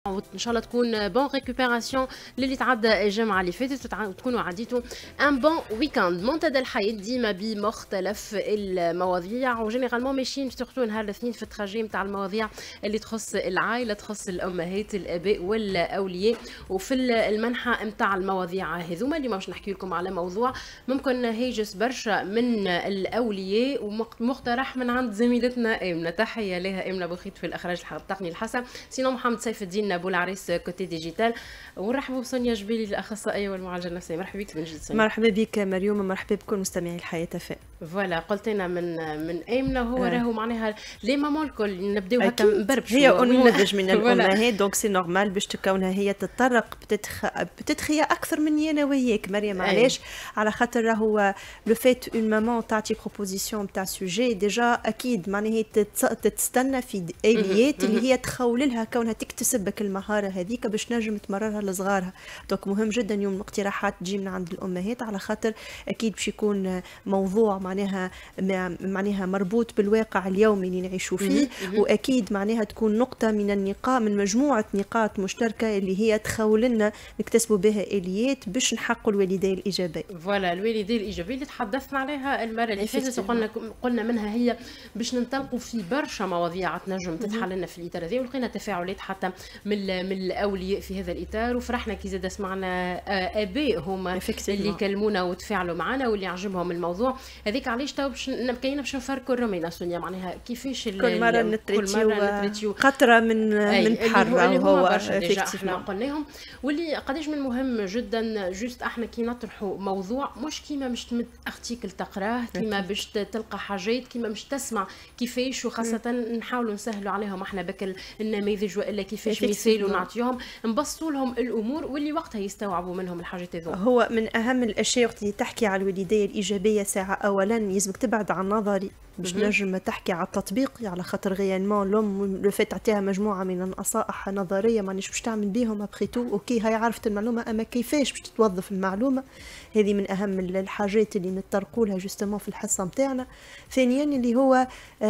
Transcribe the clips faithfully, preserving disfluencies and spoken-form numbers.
ان شاء الله تكون بون ريكوبيراسيون للي تعدى الجمعه اللي فاتت وتكونوا عديتوا ان بون ويكاند. منتدى الحياه ديما بمختلف المواضيع وجينيرالمون ماشيين سورتو نهار الاثنين في التراجي نتاع المواضيع اللي تخص العائله، تخص الامهات الاباء والاولياء، وفي المنحى نتاع المواضيع هذوما اليوم باش نحكي لكم على موضوع ممكن هيجس برشا من الاولياء ومقترح من عند زميلتنا امنه. تحيه لها امنه بوخيت في الاخراج التقني الحسن، سينو محمد سيف الدين ابو العريس كوتي ديجيتال، ونرحبوا بسونيا جبيلي الاخصائيه والمعالجه النفسيه. مرحبا بك من جديد سونيا. مرحبا بك مريوم، مرحبا بكل مستمعي الحياه تفاء. فوالا قلت لنا من من امنه هو راهو معناها لي مامون الكل نبداو هكا مبربش، هي نموذج من الامهات دونك سي نورمال باش تكونها هي تتطرق بتتخ بتتخيا اكثر من انا وياك مريم. علاش؟ على خاطر راهو لو فيت اون مامون تعطي بروبوزيسيون تاع سوجي ديجا اكيد معناها تستنى في اليات اللي هي تخول لها كونها تكتسب المهاره هذيك باش نجم تمررها لصغارها. دونك مهم جدا يوم الاقتراحات تجي من عند الامهات على خاطر اكيد باش يكون موضوع معناها معناها مربوط بالواقع اليومي اللي نعيشوا فيه، واكيد معناها تكون نقطه من النقاط من مجموعه نقاط مشتركه اللي هي تخول لنا نكتسبوا بها اليات باش نحققوا الوالديه الايجابيه. فوالا الوالديه الايجابيه اللي تحدثنا عليها المره اللي فاتت وقلنا قلنا منها هي باش ننطلقوا في برشا مواضيع تنجم تتحل لنا في الاطار هذا، ولقينا تفاعلات حتى من من الاولياء في هذا الاطار، وفرحنا كي زاد سمعنا اباء هما اللي كلمونا وتفاعلوا معنا واللي عجبهم الموضوع هذيك. علاش تو باش كاينه باش نفركوا الرومينا سونيا معناها كيفاش كل مره نتريتيو قطره من من بحر هو احنا قلناهم، واللي قداش من مهم جدا جوست احنا كي نطرحوا موضوع مش كيما باش تمد ارتيكل تقراه، كيما باش تلقى حاجات، كيما باش تسمع كيفاش، وخاصه نحاولوا نسهلوا عليهم احنا بك النماذج والا كيفاش مثال ونعطيهم نبسطوا لهم الامور واللي وقتها يستوعبوا منهم الحاجات هذو. هو من اهم الاشياء وقت اللي تحكي على الوالديه الايجابيه ساعه اولا يلزمك تبعد عن النظري باش نجم تحكي على التطبيق، على خاطر غيانمون الام لو فات تعطيها مجموعه من النصائح نظريه مانيش باش تعمل بهم ابخي تو اوكي هاي عرفت المعلومه، اما كيفاش باش تتوظف المعلومه هذه من اهم الحاجات اللي نتطرقوا لها جوستومون في الحصه نتاعنا. ثانيا اللي هو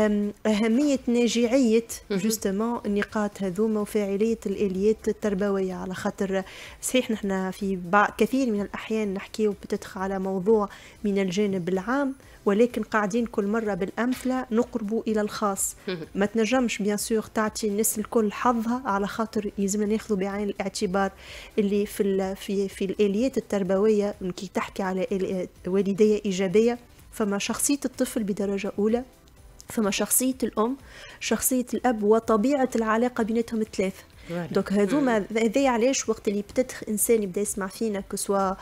اهميه ناجعيه جوستومون النقاط هذوما وفاعليه الاليات التربويه، على خاطر صحيح نحن في كثير من الاحيان نحكيو بتدخل على موضوع من الجانب العام، ولكن قاعدين كل مرة بالأمثلة نقربوا إلى الخاص. ما تنجمش بيان سور تعطي الناس الكل حظها، على خاطر يلزمنا ناخذوا بعين الاعتبار اللي في في في الآليات التربوية كي تحكي على والدية إيجابية فما شخصية الطفل بدرجة أولى، فما شخصية الأم، شخصية الأب، وطبيعة العلاقة بيناتهم الثلاثة. دونك هذوما هذايا علاش وقت اللي بتدخل انسان يبدا يسمع فينا كسوا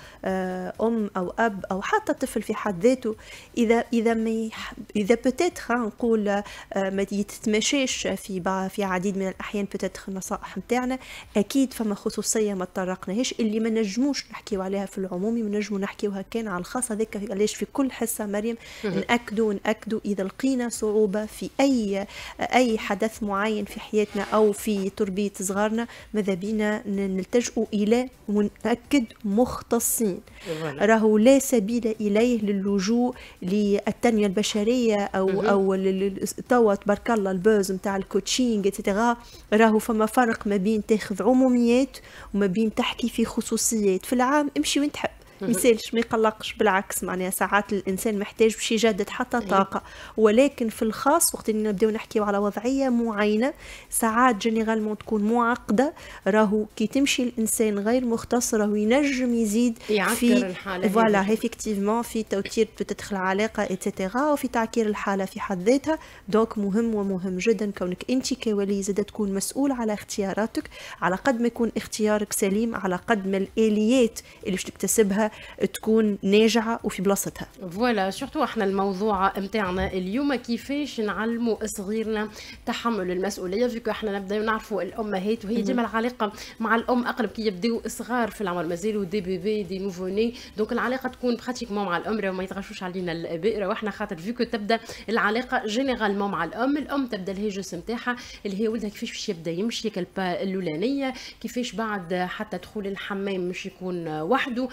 ام او اب او حتى طفل في حد ذاته، اذا اذا ما اذا بوتيتر نقول ما يتماشاش في في عديد من الاحيان بوتيتر النصائح نتاعنا، اكيد فما خصوصيه ما تطرقناهاش اللي ما نجموش نحكيو عليها في العمومي، ما نجمو نحكيوها كان على الخاص. هذاك علاش في كل حصه مريم ناكدوا ناكدوا اذا لقينا صعوبه في اي اي حدث معين في حياتنا او في تربيه صغارنا ماذا بينا نلتجئوا الى ونأكد مختصين. راهو لا سبيل اليه للجوء للتنميه البشريه او او توا تبارك الله البوز نتاع الكوتشينغ اتسيتيرا. راهو فما فرق ما بين تاخذ عموميات وما بين تحكي في خصوصيات. في العام امشي وين تحب، ميسالش ما يقلقش، بالعكس معناها ساعات الانسان محتاج باش يجدد حتى طاقه، ولكن في الخاص وقت اللي نبداو نحكيو على وضعيه معينه ساعات جينيرالمون تكون معقده، راهو كي تمشي الانسان غير مختص راهو ينجم يزيد في الحاله فوالا ايفيكتيفمون في توتير بتدخل علاقه اتسيتيرا وفي تعكير الحاله في حد ذاتها. دونك مهم ومهم جدا كونك انت كولي زاد تكون مسؤول على اختياراتك، على قد ما يكون اختيارك سليم على قد ما الاليات اللي باش تكتسبها تكون ناجعه وفي بلاصتها. فوالا سورتو احنا الموضوع نتاعنا اليوم كيفاش نعلموا صغيرنا تحمل المسؤوليه، فيكو احنا نبداو نعرفوا الامهات وهي ديما العلاقه مع الام اقرب كي يبداو صغار في العمر مازالوا دي بيبي دي نوفوني، دونك العلاقه تكون براتيكمون مع الام وما يتغشوش علينا الاباء. واحنا خاطر فيكو تبدا العلاقه جينيرالمون مع الام، الام تبدا الهيجس نتاعها اللي هي ولدها كيفاش باش يبدا يمشي كالبا الاولانيه، كيفاش بعد حتى دخول الحمام مش يكون وحده، مش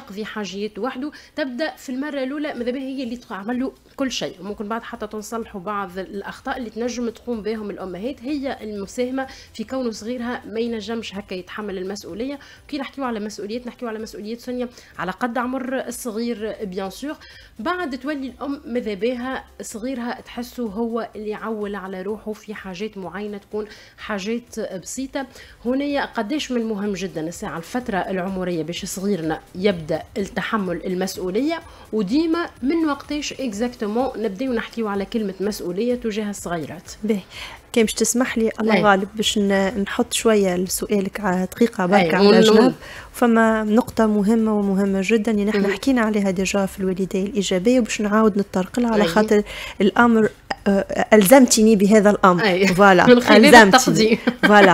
يقضي حاجيته وحده، تبدا في المره الاولى ماذا بها هي اللي تعمل له كل شيء، وممكن بعد حتى تنصلحوا بعض الاخطاء اللي تنجم تقوم بهم الامهات، هي المساهمه في كونه صغيرها ما ينجمش هكا يتحمل المسؤوليه. كي نحكيو على مسؤوليات نحكيو على مسؤوليه سونيا على قد عمر الصغير بيان سور. بعد تولي الام ماذا بها صغيرها تحسه هو اللي يعول على روحه في حاجات معينه تكون حاجات بسيطه. هنا قداش من مهم جدا الساعه الفتره العمريه باش صغيرنا يبدا التحمل المسؤوليه، وديما من وقتاش اكزاكتومون نبداو نحكيو على كلمه مسؤوليه تجاه الصغيرات. باهي كان باش تسمح لي الله أي. غالب باش نحط شويه لسؤالك على دقيقه برك على جنب. فما نقطه مهمه ومهمه جدا اللي نحن حكينا عليها ديجا في الوالديه الايجابيه، وباش نعاود نتطرق لها على خاطر الامر الزمتني بهذا الامر. فوالا الزمتني فوالا.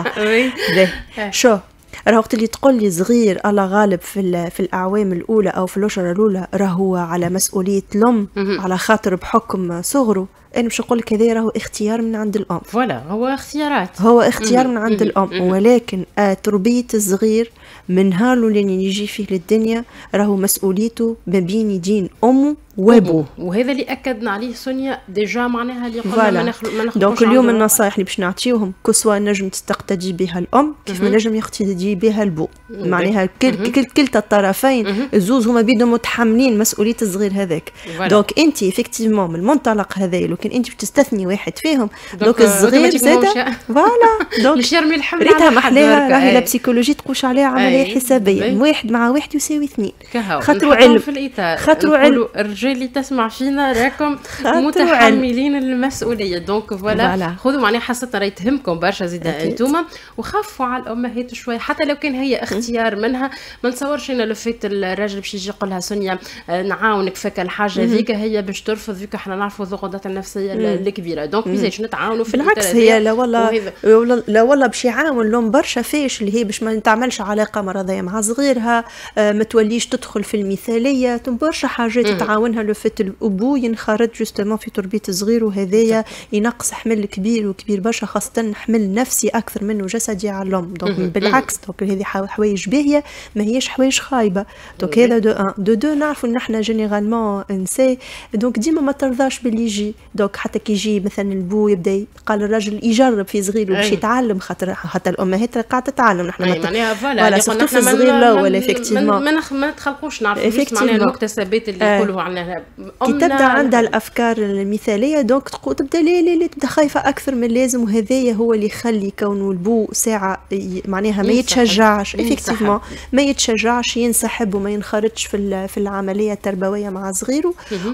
شو راه وقت اللي تقول لي صغير الله غالب في في الاعوام الاولى او في الاشهر الاولى راهو على مسؤوليه الام على خاطر بحكم صغره، انا مش نقول لك هذا راهو اختيار من عند الام. فوالا هو اختيارات، هو اختيار من عند الام، ولكن تربيه الصغير من نهار اللي يجي فيه للدنيا راهو مسؤوليته ما بين يدين امه وابوه. وهذا اللي اكدنا عليه سونيا ديجا، معناها اللي قلنا ما نخلقوش. دونك اليوم النصائح اللي باش نعطيوهم كسوا نجم تستقتدي بها الام كيف ما نجم يقتدي بها البو، معناها كل كل كلتا الطرفين الزوز هما بيدهم متحملين مسؤوليه الصغير هذاك. دونك انت افكتيفمون من المنطلق هذا لو كان انت بتستثني واحد فيهم دونك الصغير زاده فوالا دونك مش يرمي الحمل ريتها محلاها. راهي لا بسيكولوجي تقولش عليها عمليه حسابيه، واحد مع واحد يساوي اثنين. خاطروا علم خاطروا علم الرجال اللي تسمع فينا راكم متحملين المسؤوليه. دونك فوالا خذوا معناها حاسه راهي تهمكم برشا زيدا انتوما، وخفوا على الامهات شويه حتى لو كان هي اختيار منها. ما نتصورش انا لو فات الراجل باش يجي يقول لها سونيا نعاونك فك الحاجه هذيك هي باش ترفض، فيك احنا نعرفوا الضغوطات النفسيه الكبيره. دونك مازالش نتعاونوا في بالعكس. هي لا والله لا والله باش يعاون لهم برشا فيش اللي هي باش ما تعملش علاقه مرضيه مع صغيرها، ما توليش تدخل في المثاليه، برشا حاجات تعاونها لو فات الابو ينخرط جوستومون في تربيه الصغير، وهذايا ينقص حمل كبير وكبير برشا، خاصه حمل نفسي اكثر منه جسدي على الام. دونك بالعكس دونك هذه حوايج باهيه ما هيش حوايج خايبه. دونك هذا دو ان دو دو نعرفوا ان احنا جينيرالمون انسي دونك ديما ما ترضاش باللي يجي. دونك حتى كي يجي مثلا البو يبدا قال الراجل يجرب في صغير باش يتعلم، خاطر حتى الامهات قاعده تتعلم. نحن معناها فوالا سورتو في الصغير الاول افكتيفمون ما نتخلقوش نعرفوا معناها المكتسبات اللي يقولوا عنها كي تبدا عندها الافكار المثاليه دونك تقول تبدا لي لي تبدا خايفه اكثر من اللازم، وهذايا هو اللي يخلي كونه البو ساعه معناها ما يتشجعش افكتيفمون ما يتشجعش ينسحب وما ينخرطش في في العمليه التربويه مع صغيره.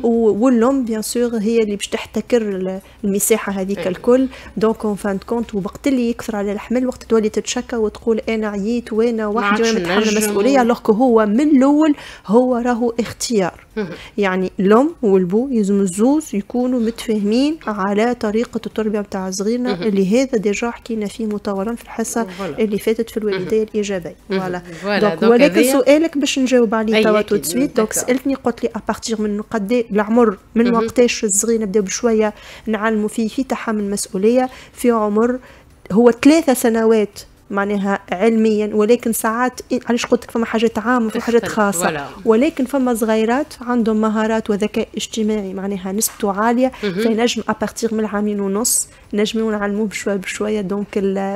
والام بيان سور هي اللي باش تحتكر المساحه هذيك الكل. دونك اون فان كونت وقت اللي يكثر على الحمل وقت تولي تتشكى وتقول انا عييت وانا وحدي وانا متحمله المسؤوليه، الوغ هو من الاول هو راهو اختيار. يعني الام والبو يلزم الزوز يكونوا متفاهمين على طريقه التربيه نتاع صغيرنا، اللي هذا ديجا حكينا فيه مطولا في الحصه اللي فاتت في الوالديه الايجابيه. فوالا دونك ولكن سؤالك باش نجاوب عليه توا تو سويت. دونك سالتني قلت لي ابارتيغ من قد العمر من وقتاش الصغير نبداو بشويه نعلموا فيه في تحمل المسؤوليه في عمر هو ثلاثة سنوات معناها علميا، ولكن ساعات علاش قلت لك فما حاجات عامه وفما حاجات خاصه ولا. ولكن فما صغيرات عندهم مهارات وذكاء اجتماعي معناها نسبته عاليه، فنجم ابارتيغ من العامين ونص نجموا نعلموه بشويه بشويه. دونك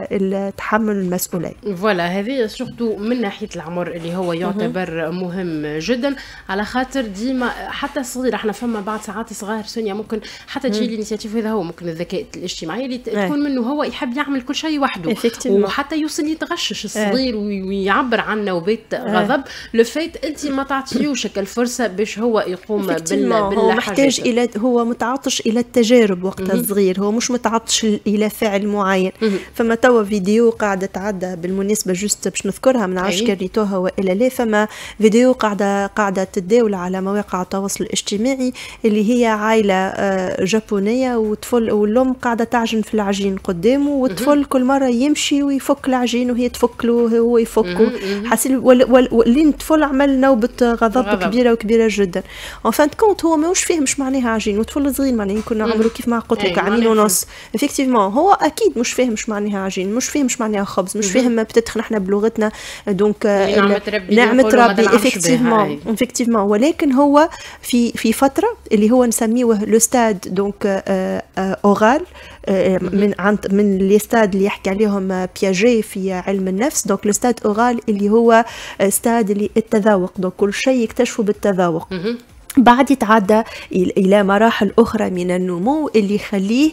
التحمل المسؤوليه فوالا هذه سورتو من ناحيه العمر اللي هو يعتبر مهم جدا، على خاطر ديما حتى الصغير احنا فما بعض ساعات صغار سونيا ممكن حتى تجي الانيشيتيف هذا هو ممكن الذكاء الاجتماعي اللي تكون منه هو يحب يعمل كل شيء وحده، وحتى يوصل يتغشش الصغير ويعبر عن نوبات غضب. لو فات انت ما تعطيوش الفرصه باش هو يقوم بال هو محتاج الى هو متعطش الى التجارب وقتها الصغير، هو مش متعطش الى فعل معين. فما توا فيديو قاعده تعدى بالمناسبه جوست باش نذكرها، ما نعرفش كريتوها والا لا. فما فيديو قاعده قاعده تداول على مواقع التواصل الاجتماعي اللي هي عائله جابونيه وطفل والام قاعده تعجن في العجين قدامه، والطفل كل مره يمشي ويفك يفك العجين وهي تفك له هو يفكه. حاسين ولين الطفل عمل نوبه غضب, غضب كبيره وكبيره جدا. ان فان كونت هو ماهوش فاهم مش معناها عجين، وطفل صغير معناها يكون عمره كيف ما قلت لك عامين ونص، افكتيفمون هو اكيد مش فاهم مش معناها عجين، مش فاهم مش معناها خبز، مش فاهم بتتخ نحن بلغتنا دونك نعمة ربي افكتيفمون افكتيفمون. ولكن هو في في فتره اللي هو نسميوه لو ستاد دونك اورال من عند من لي ستاد اللي يحكي عليهم بياجي في علم النفس. دونك لو ستاد اورال اللي هو ستاد اللي التذوق، دونك كل شيء يكتشفه بالتذوق. بعد يتعدى إلى مراحل أخرى من النمو اللي يخليه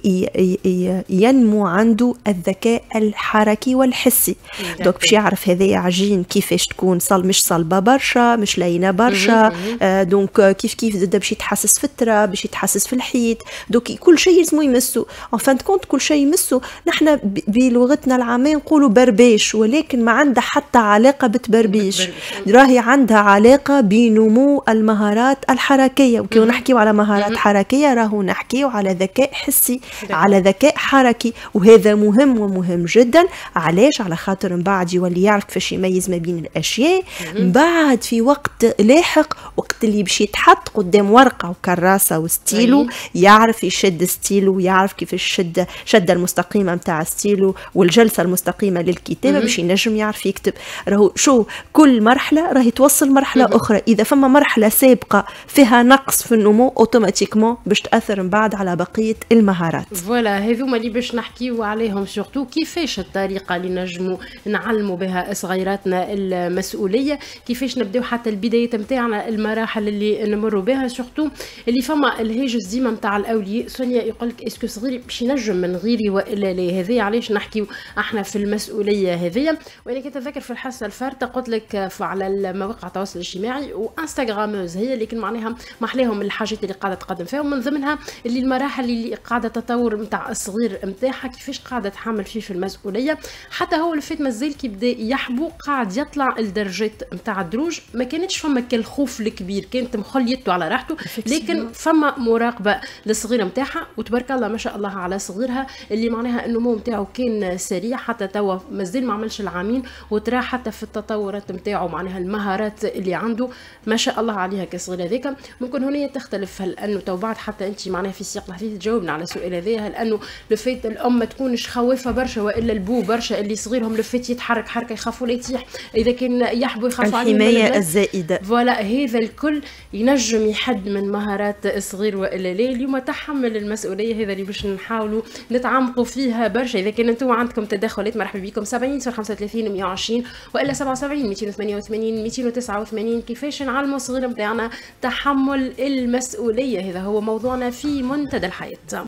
ينمو عنده الذكاء الحركي والحسي. دوك باش يعرف هذا عجين كيفاش تكون صل مش صلبة برشا مش لينة برشا، دونك كيف كيف زاد باش يتحسس في التراب باش يتحسس في الحيط. دوك كل شيء لازمو يمسو ان فان كونت كل شيء يمسو. نحن بلغتنا العامية نقولوا بربيش، ولكن ما عندها حتى علاقة بتبربيش، راهي عندها علاقة بنمو المهارات الحركية. وكي نحكيو على مهارات حركية راهو نحكيو على ذكاء حسي على ذكاء حركي، وهذا مهم ومهم جدا. علاش؟ على خاطر من بعد يولي يعرف كيفاش يميز ما بين الأشياء. بعد في وقت لاحق وقت اللي باش يتحط قدام ورقة وكراسة وستيلو يعرف يشد ستيلو، يعرف كيف يشد شدة المستقيمة متاع ستيلو والجلسة المستقيمة للكتابة باش ينجم يعرف يكتب. راهو شو كل مرحلة راهي توصل مرحلة أخرى. إذا فما مرحلة سابقة فيها نقص في النمو اوتوماتيكمون باش تاثر من بعد على بقيه المهارات. فوالا هذوما اللي باش نحكيو عليهم سورتو كيفاش الطريقه اللي نجموا نعلموا بها صغيراتنا المسؤوليه، كيفاش نبداو حتى البدايات نتاعنا المراحل اللي نمروا بها. سورتو اللي فما الهاجس ديما نتاع الاولياء. سونيا يقول لك اسكو صغيري باش ينجم من غيري والا لا. هذه علاش نحكيو احنا في المسؤوليه هذيا. وانا كنت اتذكر في الحصه الفارطه قلت لك على المواقع التواصل الاجتماعي وانستغراموز هي اللي كان معناها ما احلاهم الحاجات اللي قاعده تقدم فيهم، من ضمنها اللي المراحل اللي قاعده تطور نتاع الصغير نتاعها كيفاش قاعده تحمل فيه في المسؤوليه. حتى هو الفيت مازال كي بدا يحبو قاعد يطلع الدرجات نتاع الدروج، ما كانتش فما كالخوف الكبير، كانت مخليته على راحته، لكن فما مراقبه للصغيره نتاعها. وتبارك الله ما شاء الله على صغيرها اللي معناها النمو نتاعو كان سريع، حتى توا مازال ما عملش العامين وترى حتى في التطورات نتاعو معناها المهارات اللي عنده ما شاء الله عليها كصغير هذاك. ممكن هنا تختلف، هل انه تو بعد حتى انت معناها في سياق الحديث تجاوبنا على السؤال هذا، هل انه لفيت الام ما تكونش خوافه برشا والا البو برشا اللي صغيرهم لفيت يتحرك حركه يخافوا لا يطيح، اذا كان يحبوا يخافوا عليه الحمايه الزائده. فوالا هذا الكل ينجم يحد من مهارات الصغير والا لا. اليوم تحمل المسؤوليه هذا اللي باش نحاولوا نتعمقوا فيها برشا. اذا كان انتم عندكم تدخلات مرحبا بكم سبعين صفر خمسة وثلاثين مية وعشرين والا سبعة وسبعين مئتين وثمانية وثمانين مئتين وتسعة وثمانين. كيفاش نعلموا الصغير نتاعنا تحمل المسؤولية؟ هذا هو موضوعنا في منتدى الحياة.